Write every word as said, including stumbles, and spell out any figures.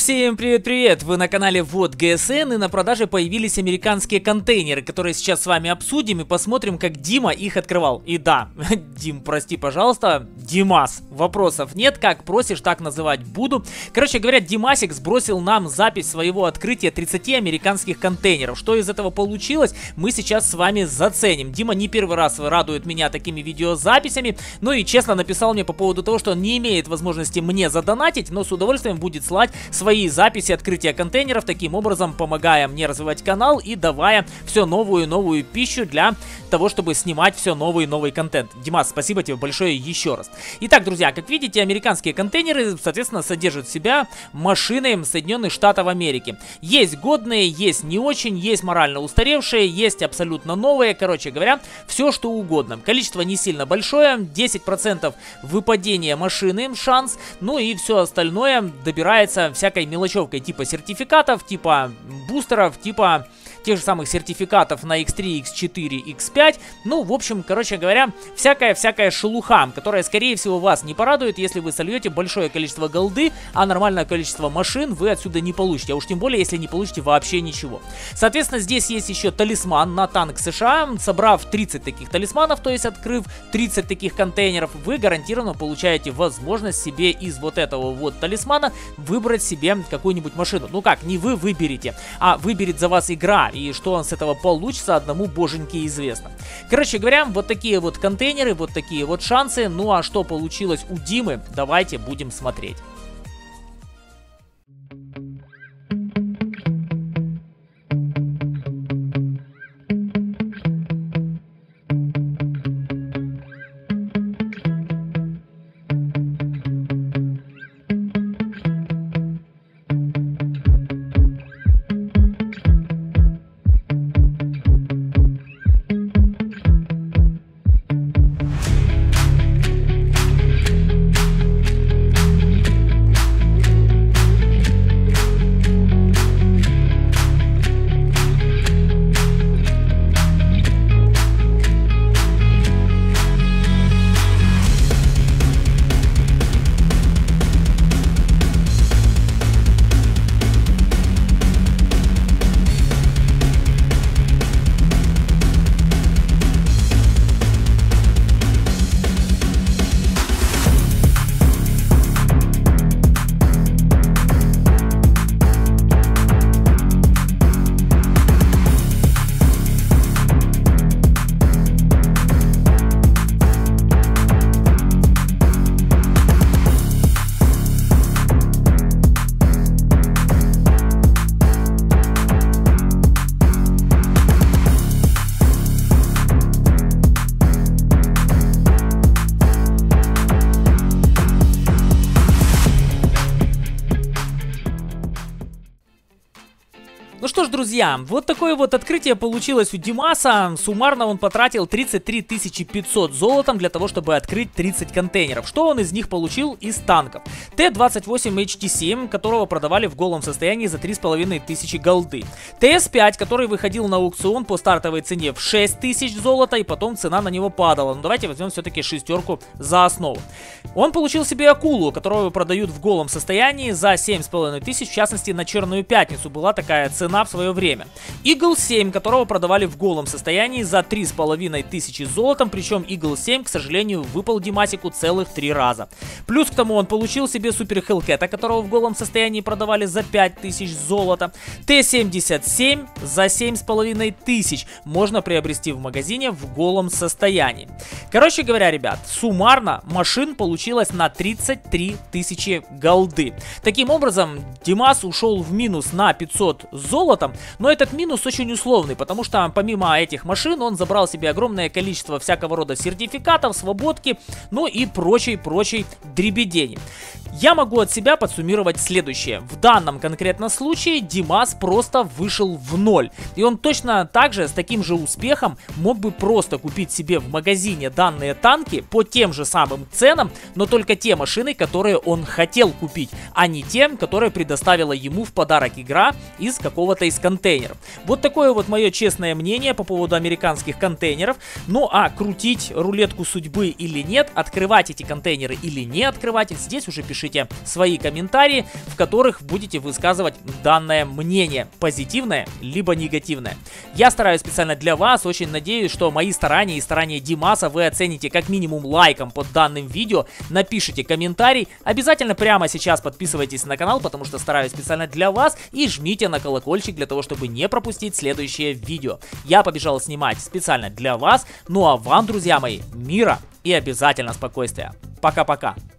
Всем привет-привет! Вы на канале Вот ГСН, и на продаже появились американские контейнеры, которые сейчас с вами обсудим и посмотрим, как Дима их открывал. И да, Дим, прости, пожалуйста, Димас, вопросов нет, как просишь, так называть буду. Короче говоря, Димасик сбросил нам запись своего открытия тридцати американских контейнеров. Что из этого получилось, мы сейчас с вами заценим. Дима не первый раз радует меня такими видеозаписями, ну и честно написал мне по поводу того, что он не имеет возможности мне задонатить, но с удовольствием будет слать свои записи открытия контейнеров, таким образом помогая мне развивать канал и давая все новую и новую пищу для того, чтобы снимать все новый и новый контент. Димас, спасибо тебе большое еще раз. Итак, друзья, как видите, американские контейнеры, соответственно, содержат в себя машины Соединенных Штатов Америки. Есть годные, есть не очень, есть морально устаревшие, есть абсолютно новые, короче говоря, все что угодно. Количество не сильно большое, десять процентов выпадения машины шанс, ну и все остальное добирается всякой мелочевкой типа сертификатов, типа бустеров, типа тех же самых сертификатов на икс три, икс четыре, икс пять. Ну, в общем, короче говоря, всякая-всякая шелуха, которая, скорее всего, вас не порадует, если вы сольете большое количество голды, а нормальное количество машин вы отсюда не получите. А уж тем более, если не получите вообще ничего. Соответственно, здесь есть еще талисман на танк США. Собрав тридцать таких талисманов, то есть открыв тридцать таких контейнеров, вы гарантированно получаете возможность себе из вот этого вот талисмана выбрать себе какую-нибудь машину. Ну как, не вы выберете, а выберет за вас игра. И что он с этого получится, одному боженьке известно. Короче говоря, вот такие вот контейнеры, вот такие вот шансы. Ну а что получилось у Димы, давайте будем смотреть. Ну что ж, друзья, вот такое вот открытие получилось у Димаса. Суммарно он потратил тридцать три тысячи пятьсот золотом для того, чтобы открыть тридцать контейнеров. Что он из них получил? Из танков. Т двадцать восемь эйч ти семь, которого продавали в голом состоянии за три с половиной тысячи голды. Т эс пять, который выходил на аукцион по стартовой цене в шесть тысяч золота, и потом цена на него падала. Но давайте возьмем все-таки шестерку за основу. Он получил себе акулу, которую продают в голом состоянии за семь с половиной тысяч, в частности на Черную Пятницу была такая цена в свое время. Игл семь, которого продавали в голом состоянии за три с половиной тысячи золотом, причем Игл семь, к сожалению, выпал Димасику целых три раза. Плюс к тому он получил себе Супер Хелкета, которого в голом состоянии продавали за пять тысяч золота. Т семьдесят семь за семь с половиной тысяч можно приобрести в магазине в голом состоянии. Короче говоря, ребят, суммарно машин получилось на тридцать три тысячи голды. Таким образом, Димас ушел в минус на пятьсот золотом, но этот минус очень условный, потому что помимо этих машин он забрал себе огромное количество всякого рода сертификатов, свободки, ну и прочей-прочей дребедени. Я могу от себя подсуммировать следующее. В данном конкретном случае Димас просто вышел в ноль. И он точно так же с таким же успехом мог бы просто купить себе в магазине данные танки по тем же самым ценам, но только те машины, которые он хотел купить, а не те, которые предоставила ему в подарок игра из какого-то из из контейнеров. Вот такое вот мое честное мнение по поводу американских контейнеров. Ну а крутить рулетку судьбы или нет, открывать эти контейнеры или не открывать, здесь уже пишите свои комментарии, в которых будете высказывать данное мнение, позитивное либо негативное. Я стараюсь специально для вас, очень надеюсь, что мои старания и старания Димаса вы оцените как минимум лайком под данным видео, напишите комментарий, обязательно прямо сейчас подписывайтесь на канал, потому что стараюсь специально для вас, и жмите на колокольчик для того, чтобы не пропустить следующее видео. Я побежал снимать специально для вас, ну а вам, друзья мои, мира и обязательно спокойствия. Пока-пока.